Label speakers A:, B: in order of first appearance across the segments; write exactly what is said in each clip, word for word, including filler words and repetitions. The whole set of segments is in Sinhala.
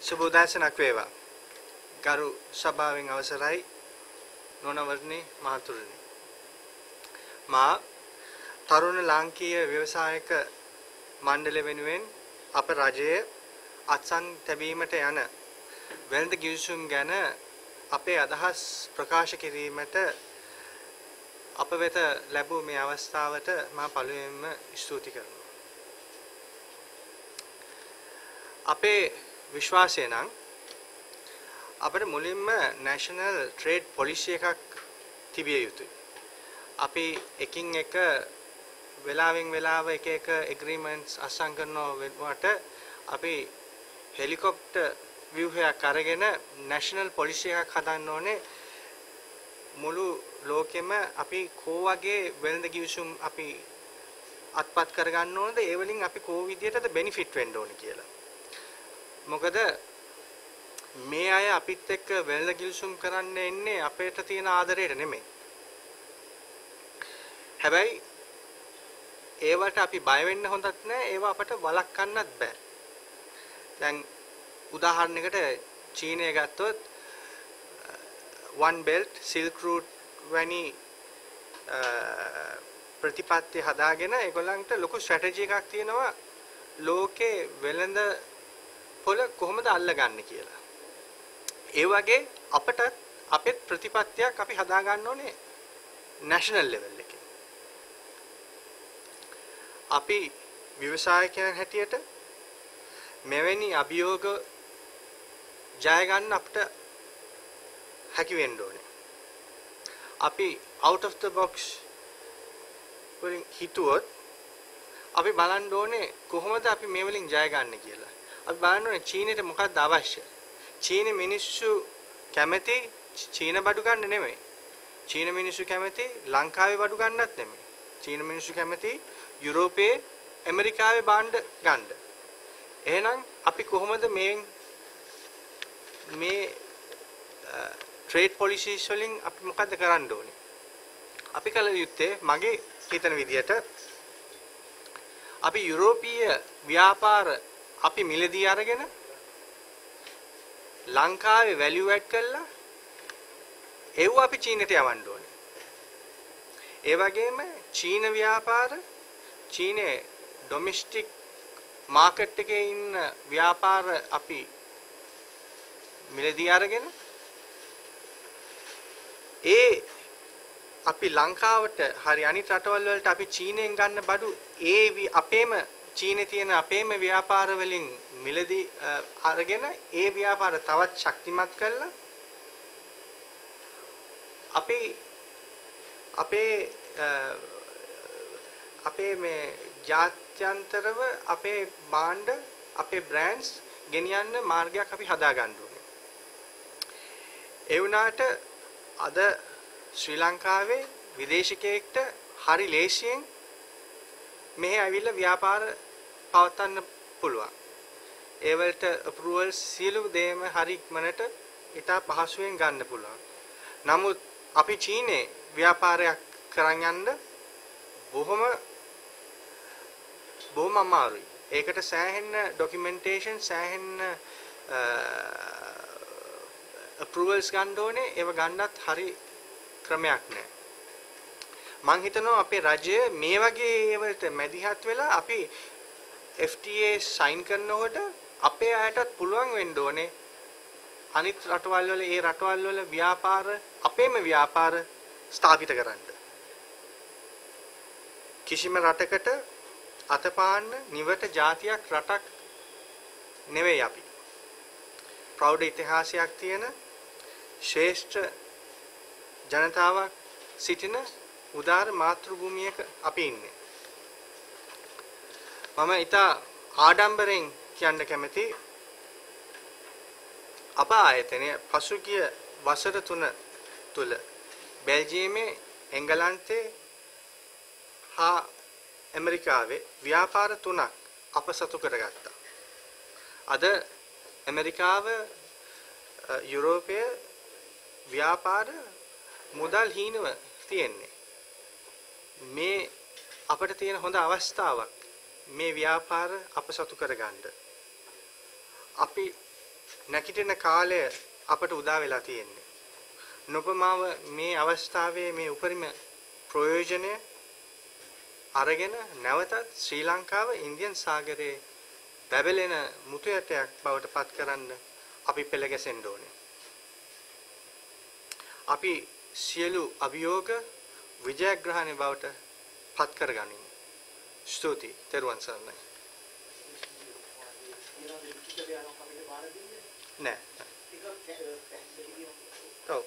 A: සුබ උදෑසනක් වේවා. ගරු සභාවෙන් අවසරයි නොනවරණි මහතුරුනි. මා තරුණ ලාංකීය ව්‍යවසායක මණ්ඩලය වෙනුවෙන් අප රජයේ අත්සන් තැබීමට යන වෙළඳ කිවිසුම් ගැන අපේ අදහස් ප්‍රකාශ කිරීමට අප වෙත ලැබූ මේ අවස්ථාවට මා පළමුවෙන්ම ස්තුති කරනවා. අපේ විශ්වාසය නම් අපිට මුලින්ම national trade policy එකක් තිබිය යුතුයි. අපි එකින් එක වෙලාවෙන් වෙලාව එක එක agreements අසං කරනවට අපි හෙලිකොප්ටර් ව්‍යුහයක් අරගෙන national policy එකක් හදන්න ඕනේ. මුළු ලෝකෙම අපි කෝ වගේ වෙළඳ කිවිසුම් අපි අත්පත් කරගන්න ඕනද, ඒ වලින් අපි කෝ විදියටද benefit වෙන්න ඕනේ කියලා. මොකද මේ අය අපිත් එක්ක වෙළඳ කිවිසුම් කරන්න එන්නේ අපේට තියෙන ආදරයට නෙමෙයි. හැබැයි ඒවට අපි බය වෙන්න හොඳත් නෑ, ඒවා අපට වළක්වන්නත් බෑ. දැන් උදාහරණයකට චීනය ගත්තොත් one belt silk route වැනි ප්‍රතිපත්ති හදාගෙන ඒගොල්ලන්ට ලොකු ස්ට්‍රැටජි එකක් තියෙනවා ලෝකේ වෙළඳ පොළ කොහොමද අල්ලගන්නේ කියලා. ඒ වගේ අපට අපේ ප්‍රතිපත්තියක් අපි හදා ගන්න ඕනේ national level එකේ. අපි ව්‍යවසායකයන් හැටියට මෙවැනි අභියෝග ජය ගන්න අපිට හැකි වෙන්න ඕනේ. අපි out of the box වලින් හිතුවොත් අපි බලන්න ඕනේ කොහොමද අපි මේ වලින් ජය ගන්න කියලා. අපි බලන්න ඕනේ චීනෙට මොකක්ද අවශ්‍ය. චීන මිනිස්සු කැමති චීන බඩු ගන්න නෙමෙයි. චීන මිනිස්සු කැමති ලංකාවේ බඩු ගන්නත් නෙමෙයි. චීන මිනිස්සු කැමති යුරෝපයේ ඇමරිකාවේ භාණ්ඩ ගන්න. එහෙනම් අපි කොහොමද මේ මේ trade policies වලින් අපි මොකද්ද කරන්න ඕනේ? අපි කල යුත්තේ මගේ හිතන විදිහට අපි යුරෝපීය ව්‍යාපාර අපි මිලදී අරගෙන ලංකාවේ වැලියු ඇඩ් කරලා ඒව අපි චීනට යවන්න ඕනේ. ඒ වගේම චීන ව්‍යාපාර චීනේ ඩොමෙස්ටික් මාකට් එකේ ඉන්න ව්‍යාපාර අපි මිලදී අරගෙන ඒ අපි ලංකාවට හරි අනිත් රටවල් වලට අපි චීනෙන් ගන්න බඩු ඒ අපේම චීනේ තියෙන අපේම ව්‍යාපාර වලින් මිලදී අරගෙන ඒ ව්‍යාපාර තවත් ශක්තිමත් කරලා අපි අපේ අපේ මේ ජාත්‍යන්තරව අපේ භාණ්ඩ අපේ බ්‍රෑන්ඩ්ස් ගෙනියන්න මාර්ගයක් අපි හදා ගන්න ඕනේ. ඒ වුණාට අද ශ්‍රී ලංකාවේ විදේශිකයෙක්ට හරි ලේසියෙන් මෙහි ඇවිල්ලා ව්‍යාපාර පවත්වන්න පුළුවන්. ඒ වලට අප්‍රූවල් සියලු දේම හරි ඉක්මනට ඉතා පහසුවෙන් ගන්න පුළුවන්. නමුත් අපි චීනේ ව්‍යාපාරයක් කරන් යන්න බොහොම බොහොම අමාරුයි. ඒකට සෑහෙන ડોකියුමන්ටේෂන් සෑහෙන අප්‍රූවල්ස් ගන්න ඕනේ. ඒව ගන්නත් හරි ක්‍රමයක් නැහැ. මං හිතනවා අපේ රජය මේ වගේ ඒවලට මැදිහත් වෙලා අපි F T A සයින් කරනකොට අපේ අයටත් පුළුවන් වෙන්න ඕනේ අනිත් රටවල් වල ඒ රටවල් වල ව්‍යාපාර අපේම ව්‍යාපාර ස්ථාපිත කරන්න. කිසිම රටකට අතපාන්න නිවට જાතියක් රටක් නෙවෙයි අපි. ප්‍රෞಢ ඉතිහාසයක් තියෙන ශ්‍රේෂ්ඨ ජනතාවක් සිටින උදාර මාතෘභූමියක අපි ඉන්නේ. මම ඉතා ආඩම්බරෙන් කියන්න කැමති අප ආයතනයේ පසුගිය වසර තුන තුල බෙල්ජියමේ එංගලන්තේ හා ඇමරිකාවේ ව්‍යාපාර තුනක් අප සතු කරගත්තා. අද ඇමරිකාව යුරෝපයේ ව්‍යාපාර මුදල් හීනව තියෙන්නේ. මේ අපිට තියෙන හොඳ අවස්ථාවක් මේ ව්‍යාපාර අප සතු කරගන්න. අපි නැකිටින කාලය අපට උදා වෙලා තියෙන්නේ. නොපමාව මේ අවස්ථාවේ මේ උපරිම ප්‍රයෝජනය අරගෙන නැවතත් ශ්‍රී ලංකාව ඉන්දියන් සාගරයේ බැබලෙන මුතු ඇටයක් බවට පත් කරන්න අපි පෙළ ගැසෙන්න ඕනේ. අපි සියලු අභියෝග විජයග්‍රහණය බවට පත් කරගනිමු. ස්තුතියි. තෙරුවන් සරණයි. නෑ. ඔව්.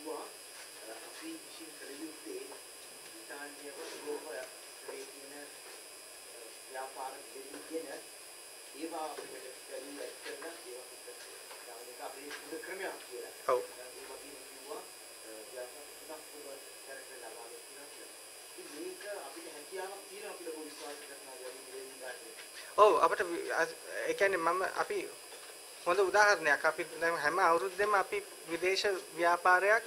A: ඔව් අපිට ඒ කියන්නේ මම අපි හොඳ උදාහරණයක් අපි දැන් හැම අවුරුද්දෙම අපි විදේශ ව්‍යාපාරයක්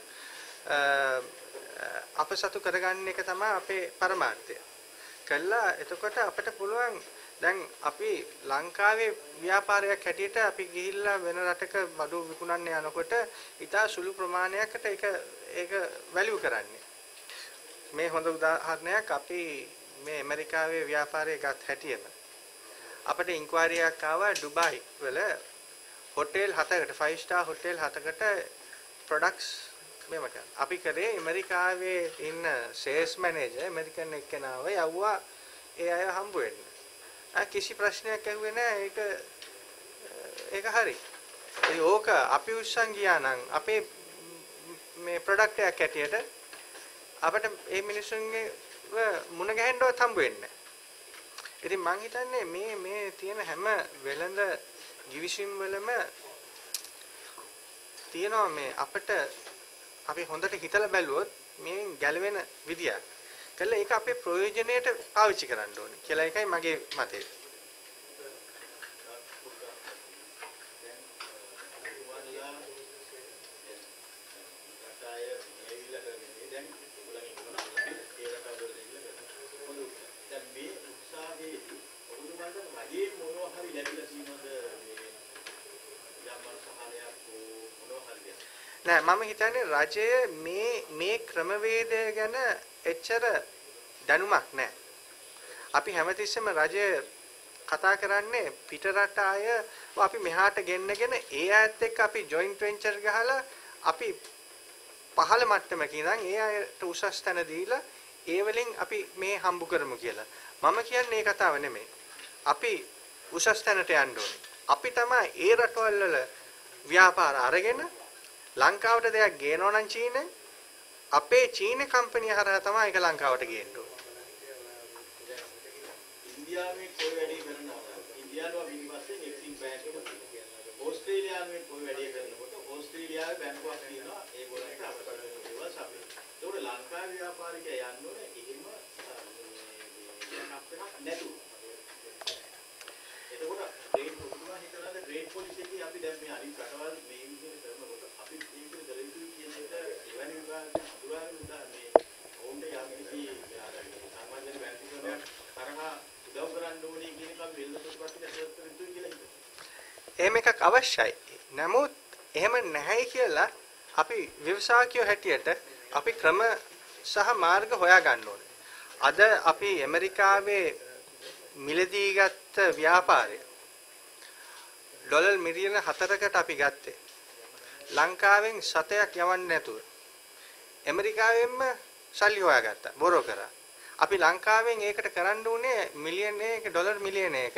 A: අප සතු කරගන්න එක තමයි අපේ පරමාර්ථය. කළා එතකොට අපිට පුළුවන් දැන් අපි ලංකාවේ ව්‍යාපාරයක් හැටියට අපි ගිහිල්ලා වෙන රටක බඩු විකුණන්න යනකොට ඉතා සුළු ප්‍රමාණයකට ඒක ඒක වැලියු කරන්නේ. මේ හොඳ උදාහරණයක් අපි මේ ඇමරිකාවේ ව්‍යාපාරය ගත් හැටියෙම අපිට ඉන්ක්වයරි එකක් ආවා ඩුබායි වල හොටෙල් හතකට ෆයිව් ස්ටාර් හොටෙල් හතකට ප්‍රොඩක්ට්ස් මේව කරා. අපි කරේ ඇමරිකාවේ ඉන්න සේල්ස් මැනේජර් ඇමරිකන් එක්කෙනාව යවුවා ඒ අය හම්බ වෙන්න. ආ කිසි ප්‍රශ්නයක් ඇහුවේ නැහැ. ඒක ඒක හරි. ඒ ඕක අපි උස්සන් ගියා නම් අපේ මේ ප්‍රොඩක්ට් එකක් ඇටියට අපිට මේ මිනිස්සුන්ගේ මුණ ගැහෙන්නවත් හම්බ වෙන්නේ නැහැ. ඉතින් මං හිතන්නේ මේ මේ තියෙන හැම වෙළඳ givisim වලම තියෙනවා මේ අපිට අපි හොඳට හිතලා බැලුවොත් මේ ගැලවෙන විදියක්. කළා ඒක අපේ ප්‍රයෝජනයට පාවිච්චි කරන්න ඕනේ කියලා එකයි මගේ මතය. නෑ මම හිතන්නේ රජය මේ මේ ක්‍රමවේදය ගැන එච්චර දැනුමක් නෑ. අපි හැමතිස්සෙම රජය කතා කරන්නේ පිට රට අය අපි මෙහාට ගෙන්නගෙන ඒ අයත් එක්ක අපි ජොයින්ට් වෙන්චර් ගහලා අපි පහළ මට්ටමක ඉඳන් ඒ අයට උසස් තැන දීලා ඒ වලින් අපි මේ හම්බ කරමු කියලා. මම කියන්නේ ඒ කතාව නෙමෙයි. අපි උසස් තැනට යන්න ඕනේ. අපි තමයි ඒ රටවල් වල ව්‍යාපාර අරගෙන ලංකාවට දෙයක් ගේනවා නම් චීනෙන් අපේ චීන කම්පැනි හරහා තමයි ඒක ලංකාවට ගේන්න ඕනේ.
B: ඉන්දියාවේ කොයි වැඩේ කරනවා? ඉන්දියාව විනිවස්සේ එක්සිම් බැංක් එක. ඕස්ට්‍රේලියාවේ කොයි වැඩේ කරනකොට ඕස්ට්‍රේලියාවේ බැංකුවක් තියෙනවා ඒගොල්ලන්ට අපකට දේවල් සපයන. ඒකට ලංකාවේ ව්‍යාපාරිකයා යන්න ඕනේ එහෙම එකක් එකක් නැතුව. එතකොට ට්‍රේඩ් පොලිසිය හිතනද ට්‍රේඩ් පොලිසි එකේ අපි දැන් මේ අනිත් රටවල් මේ විදිහට කරනකොට අපි ඒකේ දලිතුයි කියන එක එවැනි විභාගයක් අඳුරාගෙන උදා මේ ඕන්ට යම්කිසි සාමාන්‍ය බැංකු ක්‍රමයක් කරහා උදව් කරන්න ඕනේ කියන එක අපි වෙළඳ පොත් පිටට ඇතුළත් කරලා කියලා හිතනවා.
A: එහෙම එකක් අවශ්‍යයි. නමුත් එහෙම නැහැයි කියලා අපි ව්‍යවසායකයෝ හැටියට අපි ක්‍රම සහ මාර්ග හොයා ගන්න ඕනේ. අද අපි ඇමරිකාවේ මිලදී ගත්ත ව්‍යාපාරය ඩොලර් මිලියන හතරකට අපි ගත්තේ. ලංකාවෙන් සතයක් යවන්නේ නැතුව. ඇමරිකාවෙන්ම සල්ලි හොයාගත්තා. බොරෝ කරා. අපි ලංකාවෙන් ඒකට කරන්න උනේ මිලියන එක ඩොලර් මිලියන එක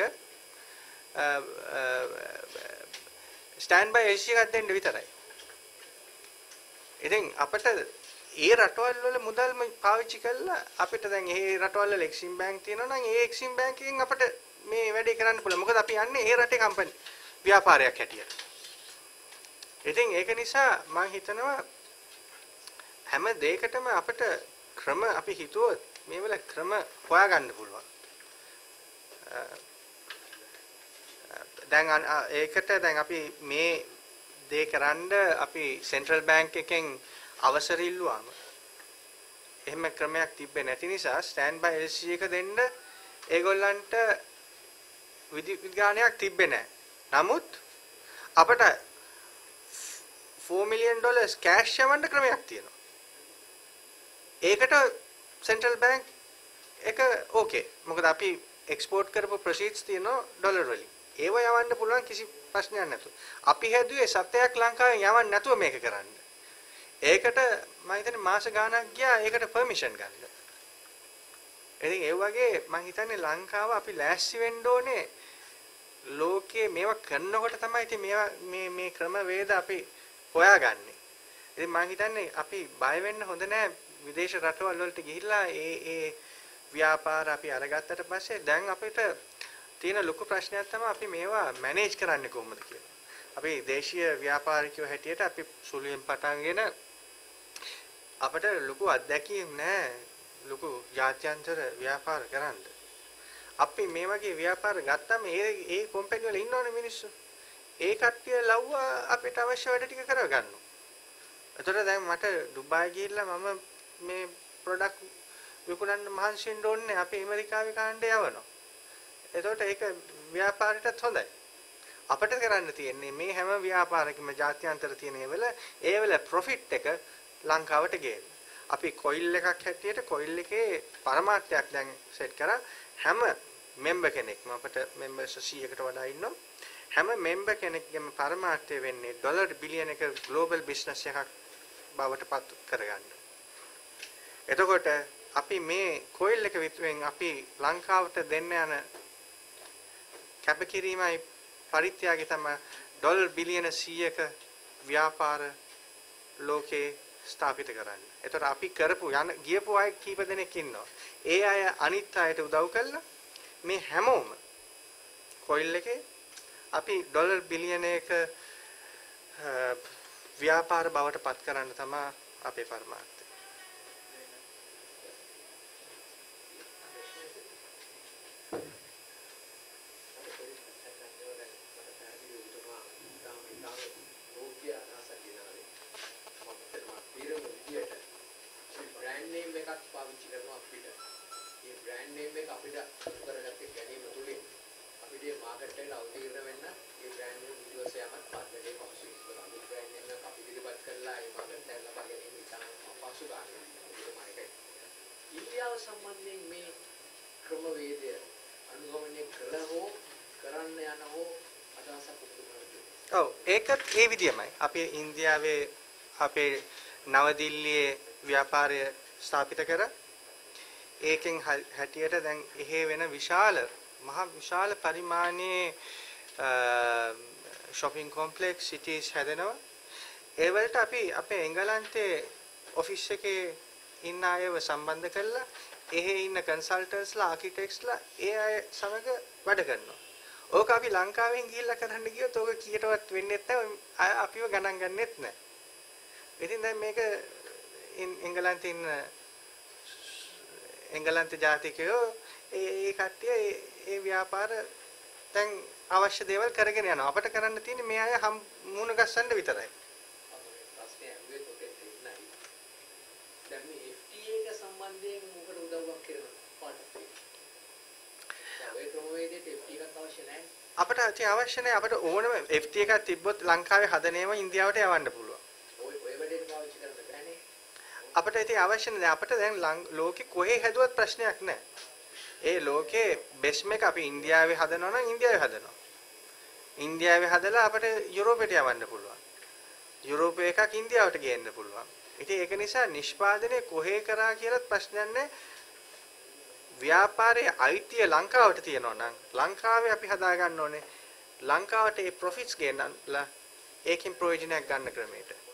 A: ස්ටෑන්ඩ් බයි එල් සී එකක් දෙන්න විතරයි. ඉතින් අපිට ඒ රටවල් වල මුදල්ම පාවිච්චි කළා අපිට දැන් ඒ රටවල් වල එක්සිම් බැංක් තියෙනවා නම් ඒ එක්සිම් බැංකෙන් අපිට මේ වැඩේ කරන්න පුළුවන්. මොකද අපි යන්නේ ඒ රටේ කම්පැනි ව්‍යාපාරයක් හැටියට. ඉතින් ඒක නිසා මම හිතනවා හැම දෙයකටම අපිට ක්‍රම අපි හිතුවොත් මේ වල ක්‍රම හොයාගන්න පුළුවන්. දැන් ඒකට දැන් අපි මේ දේ කරන්න අපි සෙන්ට්‍රල් බැංක් එකෙන් අවසර ඉල්ලුවාම එහෙම ක්‍රමයක් තිබ්බේ නැති නිසා ස්ටෑන්ඩ් බයි එල් සී එක දෙන්න ඒගොල්ලන්ට විධි විඥානයක් තිබ්බේ නැහැ. නමුත් අපට four million dollars cash යවන්න ක්‍රමයක් තියෙනවා. ඒකට central bank එක okay. මොකද අපි export කරපු proceeds තියෙනවා dollar වලින්. ඒව යවන්න පුළුවන් කිසි ප්‍රශ්නයක් නැතුව. අපි හැදුවේ සත්‍යයක් ලංකාවෙන් යවන්න නැතුව මේක කරන්න. ඒකට මම හිතන්නේ මාස ගාණක් ගියා ඒකට permission ගන්න. ඉතින් ඒ වගේ මම හිතන්නේ ලංකාව අපි ලෑස්ති වෙන්න ඕනේ ලෝකයේ මේවා කරනකොට තමයි ඉතින් මේවා මේ මේ ක්‍රම වේද අපි හොයාගන්නේ. ඉතින් මම හිතන්නේ අපි බය වෙන්න හොඳ නැහැ විදේශ රටවල් වලට ගිහිල්ලා ඒ ඒ ව්‍යාපාර අපි අරගත්තට පස්සේ දැන් අපිට තියෙන ලොකු ප්‍රශ්නයක් තමයි අපි මේවා මැනේජ් කරන්නේ කොහොමද කියලා. අපි දේශීය ව්‍යාපාරිකයෝ හැටියට අපි සුළුෙන් පටන්ගෙන අපිට ලොකු අත්දැකීම් නැහැ ලොකු ජාත්‍යන්තර ව්‍යාපාර කරන්න. අපි මේ වගේ ව්‍යාපාර ගත්තම ඒ ඒ කම්පැනි වල ඉන්නවනේ මිනිස්සු. ඒ කට්ටිය ලව්වා අපිට අවශ්‍ය වැඩ ටික කරගන්නවා. එතකොට දැන් මට ඩුබායි ගිහිල්ලා මම මේ ප්‍රොඩක්ට් විකුණන්න මහන්සි වෙන්න ඕනේ අපි ඇමරිකාවේ කාණ්ඩේ යවනවා. එතකොට ඒක ව්‍යාපාරයටත් හොඳයි. අපිට කරන්න තියෙන්නේ මේ හැම ව්‍යාපාරකෙම ජාත්‍යන්තර තියෙන ඒවල ඒවල ප්‍රොෆිට් එක ලංකාවට ගේන්න. අපි කොයිල් එකක් හැටියට කොයිල් එකේ පරමාර්ථයක් දැන් සෙට් කරා හැම මෙම්බර් කෙනෙක්ම අපිට මෙම්බර්ස් සීයකට වඩා ඉන්නවා. හැම මෙම්බර් කෙනෙක්ගේම පරමාර්ථය වෙන්නේ ඩොලර් බිලියන එක ග්ලෝබල් බිස්නස් එකක් බවට පත් කරගන්න. එතකොට අපි මේ කොයිල් එක විතරෙන් අපි ලංකාවට දෙන්න යන කැපකිරීමයි පරිත්‍යාගය තමයි ඩොලර් බිලියන සීයක ව්‍යාපාර ලෝකේ ස්ථාපිත කරන්න. එතකොට අපි කරපු යන ගියපු අය කීප දෙනෙක් ඉන්නවා. ඒ අය අනිත් අයට උදව් කළා මේ හැමෝම කොයිල් එකේ අපි ඩොලර් බිලියනයක ව්‍යාපාර බවට පත් කරන්න තමයි අපේ පරමාර්ථය.
C: පාවිච්චි කරනවා අපිට. මේ බ්‍රෑන්ඩ් නේම් එක අපිට කරගත්ත ගැනීම තුලින් අපිට මේ මාකට් එකට අවතීර්ණ වෙන්න මේ බ්‍රෑන්ඩ් නේම් විශ්වාසයමත් පාඩලේ පහසුයි. ඒ බ්‍රෑන්ඩ් නේම් එක අපි පිළිපත් කරලා ඒ මාකට් එකට ලබා ගැනීම ඉතාම අපහසු කාර්යයක්. ඉන්දියාව සම්බන්ධයෙන් මේ ක්‍රමවේදය අනුගමනය කළා හෝ කරන්න යන හෝ අදහසක් උපුටනවා.
A: ඔව් ඒකත් ඒ විදියමයි. අපි ඉන්දියාවේ අපේ නවදිල්ලියේ ව්‍යාපාරය ස්ථාපිත කර ඒකෙන් හැටියට දැන් එහෙ වෙන විශාල මහ විශාල පරිමාණයේ shopping complex cities හැදෙනවා. ඒ වලට අපි අපේ එංගලන්තයේ ඔෆිස් එකේ ඉන්න අයව සම්බන්ධ කරලා එහෙ ඉන්න කන්සල්ටන්ට්ස්ලා ආකිටෙක්ට්ස්ලා ඒ අය සමග වැඩ කරනවා. ඕක අපි ලංකාවෙන් ගිහිල්ලා කරන්න ගියොත් ඕක කීයටවත් වෙන්නේ නැහැ. අපිව ගණන් ගන්නෙත් නැහැ. ඉතින් දැන් මේක එංගලන්තේ ඉන්න එංගලන්ත ජාතිකයෝ ඒ ඒ කට්ටිය ඒ ඒ ව්‍යාපාර දැන් අවශ්‍ය දේවල් කරගෙන යනවා. අපිට කරන්න තියෙන්නේ මේ අය හම් මුණ ගස්සන්න විතරයි.
C: ප්‍රශ්නේ ඇහුවේ ඔතේ තියෙනයි. දැන් මේ F T A එක සම්බන්ධයෙන් මොකට උදව්වක් කරනවා පාඩම්. දැන් ඒ ක්‍රමවේදයට F T A එකක් අවශ්‍ය නැහැ.
A: අපිට ඇති අවශ්‍ය නැහැ. අපිට ඕනම F T A එකක් තිබ්බොත් ලංකාවේ හදනේම ඉන්දියාවට යවන්න පුළුවන්.
C: ඔය ඔය වැඩේට පාවිච්චි කරන්න බෑනේ.
A: අපිට ඉතින් අවශ්‍ය නැහැ. අපිට දැන් ලෝකෙ කොහේ හැදුවත් ප්‍රශ්නයක් නැහැ. ඒ ලෝකේ බෙස්ට් එක අපි ඉන්දියාවේ හදනවා නම් ඉන්දියාවේ හදනවා. ඉන්දියාවේ හදලා අපිට යුරෝපෙට යවන්න පුළුවන්. යුරෝපේ එකක් ඉන්දියාවට ගේන්න පුළුවන්. ඉතින් ඒක නිසා නිෂ්පාදනය කොහේ කරා කියලාත් ප්‍රශ්නයක් නැහැ. ව්‍යාපාරයේ අයිතිය ලංකාවට තියෙනවා නම් ලංකාවේ අපි හදා ගන්න ඕනේ. ලංකාවට ඒ ප්‍රොෆිට්ස් ගේන්නලා ඒකෙන් ප්‍රයෝජනයක් ගන්න ක්‍රමයට.